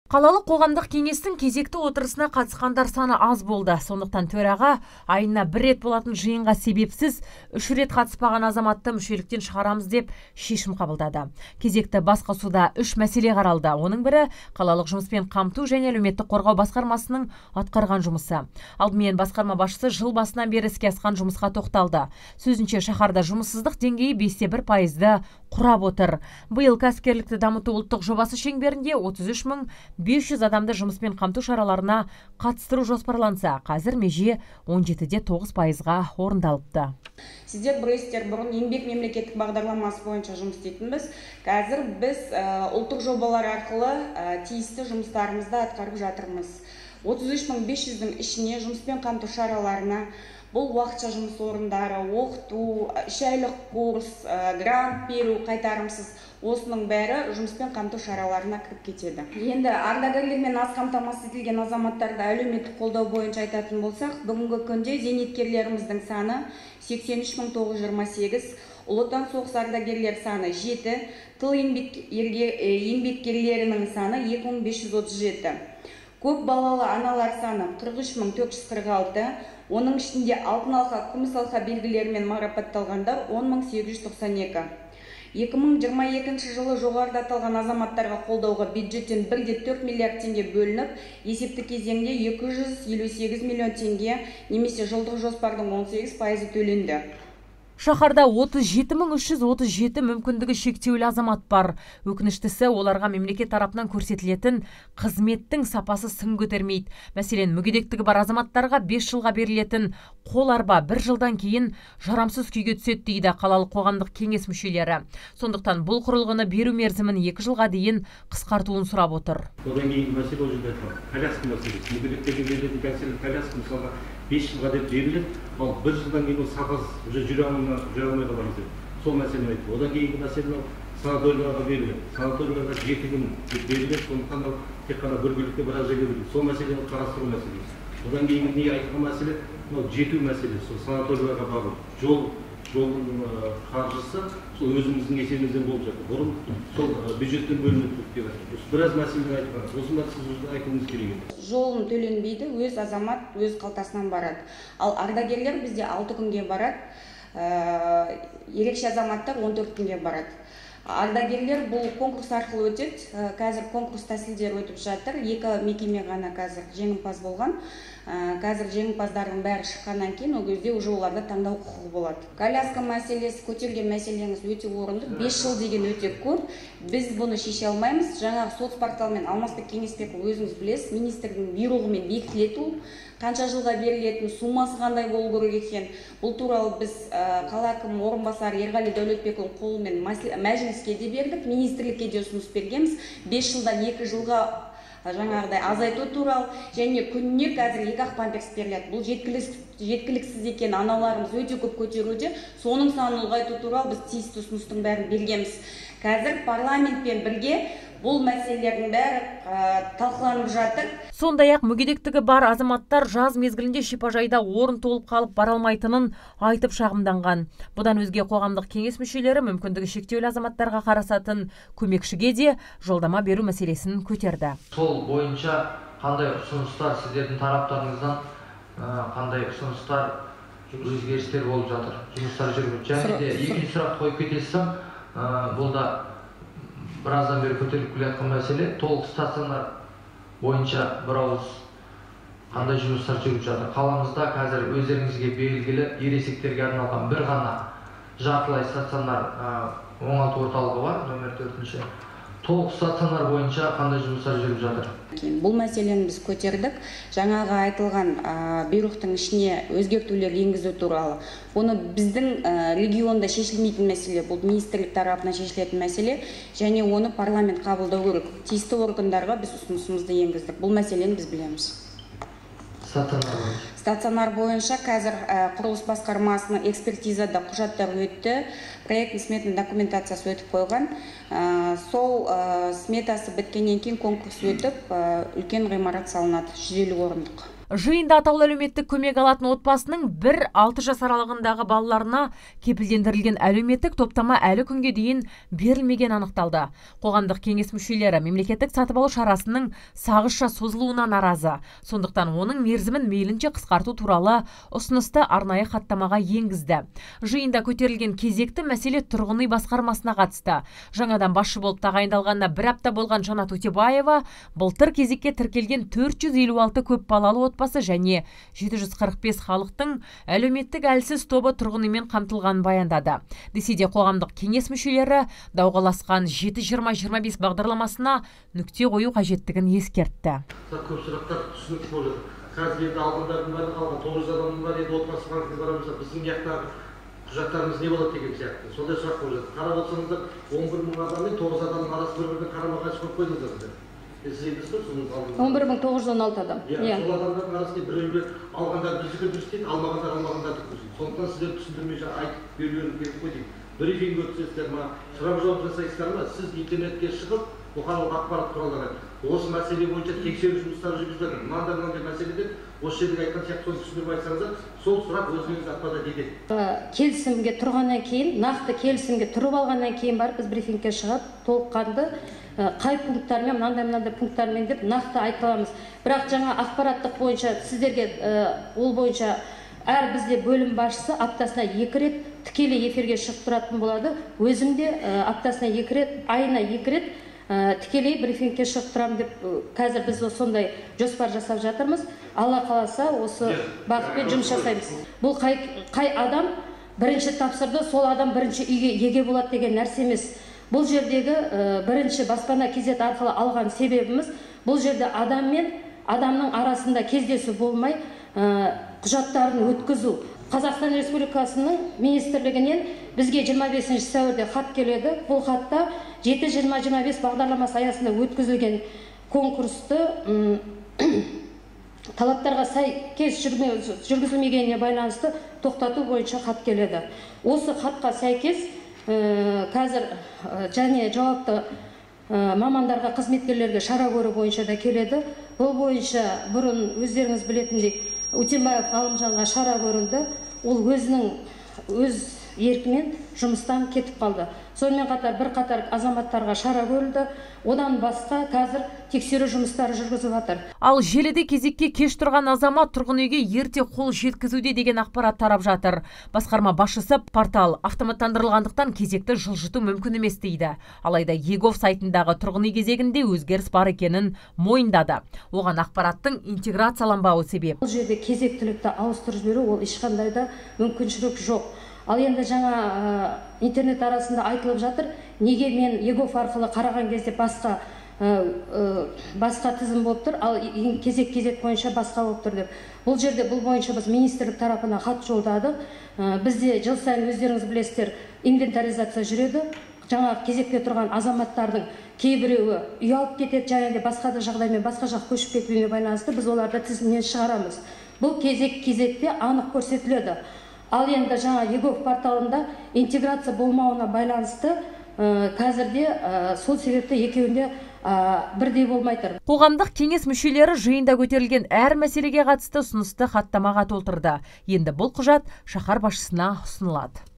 Қалалық қоғамдық кеңестің кезекті отырысына қатысқандар саны аз болды. Сондықтан төраға айына бір рет болатын жиынға себепсіз 3 рет қатыспаған азаматты мүшеліктен шығарамыз деп шешім қабылдады. Кезекті басқосуда 3 мәселе қаралды. Оның бірі қалалық жұмыспен қамту және әлеуметтік қорғау басқармасының атқарған жұмысы. Алдымен басқарма басшысы жыл басынан бері іске асқан жұмысқа тоқталды. Сөзінше шаһарда жұмыссыздық деңгейі 5,1%-ді құрап отыр. Биыл кәсіпкерлікті дамыту ұлттық жобасы шеңберінде 33.500 адамды жұмыспен қамту шараларына қатыстыру жоспарланса, қазір меже 17,9%-ға орындалыпты. Сіздер білесіздер, бұрын еңбек мемлекеттік бағдарламасы бойынша жұмыс істейтінбіз. Қазір біз ұлттық жобалар арқылы тиісті жұмыстарымызды атқарып жатырмыз. 33.500-дің ішіне жұмыспен қамту шараларына бұл уақытша жұмыс орындары, оқыту, 3 айлық курс, грант беру, қайтарымсыз, осының бәрі жұмыспен қамту шараларына кіріп кетеді. Енді ардагерлермен аз қамтамасыз етілген азаматтарды әлеуметтік қолдау бойынша айтатын болсақ, бүгінгі күнде зейнеткерлеріміздің саны 83.928, Ұлы Отан соғысы ардагерлер саны 7, тыл еңбеккерлерінің саны 2537. Көп балалы аналар саны 43.446, оның ішінде алтын алқа, күміс алқа белгілерімен марапатталғандар 10.892. 2022 жылы жоғарыда аталған азаматтарға қолдауға бюджеттен 1,4 миллиард теңге бөлініп, есепті кезеңде 258 миллион теңге немесе жылдық жоспардың 18% төленді. Шаһарда 37.337 мүмкіндігі шектеулі азамат бар. Өкініштісі, оларға мемлекет тарапынан көрсетілетін қызметтің сапасы сын көтермейді. Мәселен, мүгедектігі бар азаматтарға 5 жылға берілетін қол арба 1 жылдан кейін жарамсыз күйге түседі дейді қалалық қоғамдық кеңес мүшелері. Сондықтан бұл құрылғыны беру мерзімін 2 жылға дейін қысқартуын сұрап отыр. Одан кейін мәселе ол жерде коляска мәселесі. Мүгедектерге берілетін коляска мысалға 5 жылға деп беріледі, ал 1 жылдан кейін ол сапасыз уже жүре алмай қаламыз деп. Сол мәселені айтты. Одан кейінгі мәселе санаторияларға беріледі. Санаторияларға 7 күн беріледі, сондықтан тек қана бір бөлікте біраз жерге беріледі. Сол мәселені қарастыру мәселесі. Одан кейінгі не айтқан мәселе, жету мәселесі. Сол санаторияларға бару. Жолдың қаржысы сол өзіміздің есебімізден болып жатыр. Бұрын сол бюджеттен бөлініп деп жатыр. Біраз мәселені айтқан. Осында сіз айтуыңыз керек. Жолын төленбейді, өз азамат өз қалтасынан барады. Ал ардагерлер бізде 6 күнге барады, ерекше азаматтар 14 күнге барады. Ардагерлер бұл конкурс арқылы өтеді. Қазір конкурс тәсілдері өтіп жатыр. 2 мекеме ғана қазір жеңімпаз болған. Қазір жеңімпаздардың бәрі шыққаннан кейін ол кезде уже оларда таңдау құқығы болады. Коляска мәселесі, көтерген мәселеңіз өте орынды. 5 жыл деген өте көп. Біз бұны шеше алмаймыз. Жаңағы соцпорталмен Алмасбек Кеңесбеков өзіңіз білесіз, министрдің бұйрығымен бекітіледі. Қанша жылға берілетін, суммасы қандай болу керек екен. Бұл туралы біз қала әкімінің орынбасары Ерғали Дәулетбекұлының қолымен мәжіліске де бердік, министрлікке де ұсыныс бергенбіз. 5 жылдан 2 жылға жаңағыдай азайту туралы, және күніне қазір 2 памперс беріледі. Бұл жеткіліксіз екен, аналарымыз өте көп көтеруде. Соның санын ұлғайту туралы біз тиісті ұсыныстың бәрін бергенбіз. Қазір парламентпен бірге бұл мәселелердің бәрі талқыланып жатыр. Сондай-ақ мүгедектігі бар азаматтар жаз мезгілінде шипажайда орын толып қалып бара алмайтынын айтып шағымданған. Бұдан өзге қоғамдық кеңес мүшелері мүмкіндігі шектеулі азаматтарға қарасатын көмекшіге де жолдама беру мәселесін көтерді. Сол бойынша қандай ұсыныстар сіздердің тараптарыңыздан қандай ұсыныстар өзгерістер болып жатыр? Жұмыстар жүріп. Және де екінші сұрақ қойып кетесем, бұл да біраздан бері көтеріліп келе жатқан мәселе, толық стационар бойынша бір ауыз қандай жұмыстар жүріп жатыр? Қаламызда қазір өздеріңізге белгілі ересектерге арналған бір ғана жартылай стационар оңалту орталығы бар, нөмір 4-ші. Толық стационар бойынша қандай жұмыстар жүріп жатыр? Бұл мәселені біз көтердік. Жаңағы айтылған бұйрықтың ішіне өзгертулер енгізу туралы. Оны біздің регионда шешілмейтін мәселе, бұл министрлік тарапынан шешілетін мәселе, және оны парламент қабылдау керек. Тиісті органдарға біз ұсынысымызды енгіздік. Бұл мәселені біз білеміз. Стационар бойынша қазір құрылыс басқармасының экспертизада құжаттар өтті, проект сметінің документациясы өтіп қойған. сол сметасы біткеннен кейін конкурс өтіп, үлкен ғимарат салынады, 150 орындық. Жиында атаулы әлеуметтік көмек алатын отбасының 1-6 жас аралығындағы балаларына кепілдендірілген әлеуметтік топтама әлі күнге дейін берілмеген анықталды. Қоғамдық кеңес мүшелері мемлекеттік сатып алу шарасының сағызша созылуына наразы. Сондықтан оның мерзімін мейлінше қысқарту туралы ұсынысты арнайы хаттамаға енгізді. Жиында көтерілген кезекті мәселе тұрғын үй басқармасына қатысты. Жаңадан басшы болып тағайындалғанына 1 апта болған Жанат Өтебаева былтыр кезекке тіркелген 456 көп балалы отбасы және 745 халықтың әлеуметтік әлсіз тобы тұрғын үймен қамтылғанын баяндады. Десе де қоғамдық кеңес мүшелері дауғаласқан 7-20-25 бағдарламасына нүкте қою қажеттігін ескертті. Көп сұрақтар түсінікті болып жатыр. Қазір енді алғандардың бәрі қалған 900 адамның бар еді отбасы банкіне барамыз, біздің яқтағы құжаттарымыз не болады деген сияқты. Сондай сұрақ болып жатыр. Қарап отырсаңыздар 11.000 адам мен 9 адамның арасы бір-біріне қарама-қайшы болып қойдыңыздар. Сіз едіңіз бе соның алдында? 11.916 адам. Сол адамдардың арасында біреулер алғандар біздікі дұрыс дейді, алмағандар алмағандарды дұрыс дейді. Сондықтан сіздер түсіндірмей айтып берулеріңіз керек қой дейді. Брифинг өткізесіздер ма, сұрақ жауап жасайсыздар ма? Сіз интернетке шығып, бұқаралық ақпарат құралдары осы мәселе бойынша тексеру жұмыстары жүргізіп жатыр. Мынандай мәселеде осы жерде айтқан сияқты соны түсіндіріп айтсаңыздар, сол сұрақ өзіңіз ақпарат етеді. Келісімге тұрғаннан кейін, нақты келісімге тұрып алғаннан кейін барып біз брифингке шығып, толыққанды қай пункттармен, мынандай пункттармен деп нақты айта аламыз. Бірақ жаңа ақпараттық бойынша сіздерге ол бойынша әр бізде бөлім басшысы аптасына 2 рет тікелей эфирге шығып тұратын болады. Өзім де аптасына 2 рет, айына 2 рет тікелей брифингке шығып тұрамын деп қазір біз сондай жоспар жасап жатырмыз. Алла қаласа осы бағытпен жұмыс жасаймыз. Бұл қай адам бірінші тапсырды, сол адам бірінші үйге еге болады деген нәрсе емес. Бұл жердегі бірінші баспана кезет арқылы алған себебіміз бұл жерде адам мен адамның арасында кездесу болмай құжаттарын өткізу. Қазақстан Республикасының министрлігінен бізге 25 сәуірде хат келеді. Бұл хатта 7-20-25 бағдарламасы аясында өткізілген конкурсты талаптарға сәйкес жүргізілмегеніне байланысты тоқтату бойынша хат келеді. Осы хатқа сәйкес қазір және жауапты мамандарға, қызметкерлерге шара көру бойынша да келеді. Бұл бойынша бұрын өздеріңіз білетіндей Өтембаев Ғалымжанға шара көрілді. Ол өз еркімен жұмыстан кетіп қалды. Сонымен қатар бірқатар азаматтарға шара көрілді. Одан басқа қазір тексеру жұмыстары жүргізіп жатыр. Ал желіде кезекке кеш тұрған азамат тұрғын үйге ерте қол жеткізуде деген ақпарат тарап жатыр. Басқарма басшысы портал автоматтандырылғандықтан кезекті жылжыту мүмкін емес дейді. Алайда Егов сайтындағы тұрғын үй кезегінде өзгеріс бар екенін мойындады. Оған ақпараттың интеграцияланбауы себеп. Бұл жерде кезектілікті ауыстырып жіберу ол ешқандай да мүмкіншілік жоқ. Ал енді жаңа интернет арасында айтылып жатыр, неге мен Егов арқылы қараған кезде басқа тізім болып тұр, ал кезек бойынша басқа болып тұр деп. Бұл жерде бұл бойынша біз министрлік тарапына хат жолдадық. Бізде жыл сайын өздеріңіз білесіздер, инвентаризация жүреді. Жаңа кезекте тұрған азаматтардың кейбіреуі үй алып кетеді, және де басқа да жағдаймен басқа жақ көшіп кетуіне байланысты біз оларды тізімнен шығарамыз. Бұл кезекте анық көрсетіледі. Ал енді жаңа Егов порталында интеграция болмауына байланысты қазірде сол себепті екеуінде бірдей болмай тұр. Қоғамдық кеңес мүшелері жиында көтерілген әр мәселеге қатысты ұсынысты хаттамаға толтырды. Енді бұл құжат шаһар басшысына ұсынылады.